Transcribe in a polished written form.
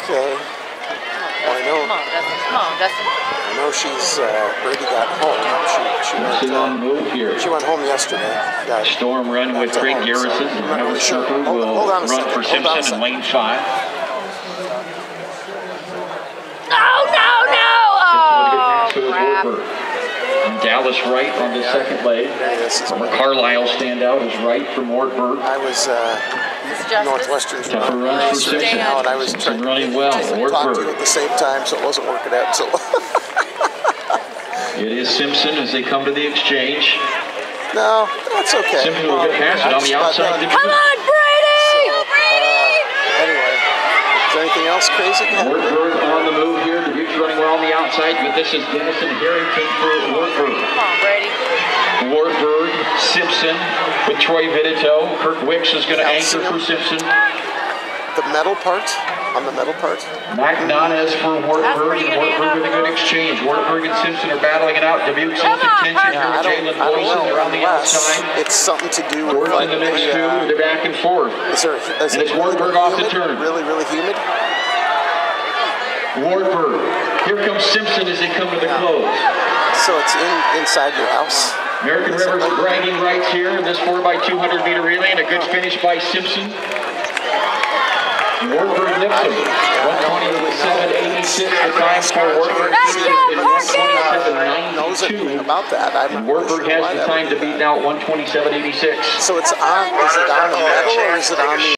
Okay. Well, I know. Come on, Dustin. Come on, Dustin. I know she's Brady got home. She went home yesterday. Storm run with Greg Garrison. Number Surfer will run for Simpson in lane 5. Oh, crap. And Dallas Wright on the second leg. Former Carlisle standout is Wright from Wartburg. I was Northwestern's tougher runs for Simpson. now, and I was trying to running well. talk to you at the same time, so it wasn't working out. So it is Simpson as they come to the exchange. No, that's okay. Simpson will get past it on the outside. Come on, Brady! Anyway, is there anything else crazy? Wartburg on the move here. Dubuque's running well on the outside, but this is Denison Harrington for Wartburg. Come on, Brady. Wartburg, Simpson with Troy Vidito. Kirk Wicks is going to anchor for Simpson. The metal part, on the metal part. McDonough for Wartburg, and Wartburg with a good exchange. Wartburg and Simpson are battling it out. Dubuque's in contention here with Jalen Boyson. They're on the outside. It's something to do with like in the next two. They're back and forth. Is and it's Wartburg off the turn. Really, really humid? Wartburg. Here comes Simpson as they come to the close. So it's inside your house. American River's bragging rights here in this 4x200 meter relay, and a good finish by Simpson. Wartburg nips him. 127.86 the time for Wartburg. Knows anything about that. And Wartburg has the time to beat now 127.86. So it's on. Is it on the metal or is it on the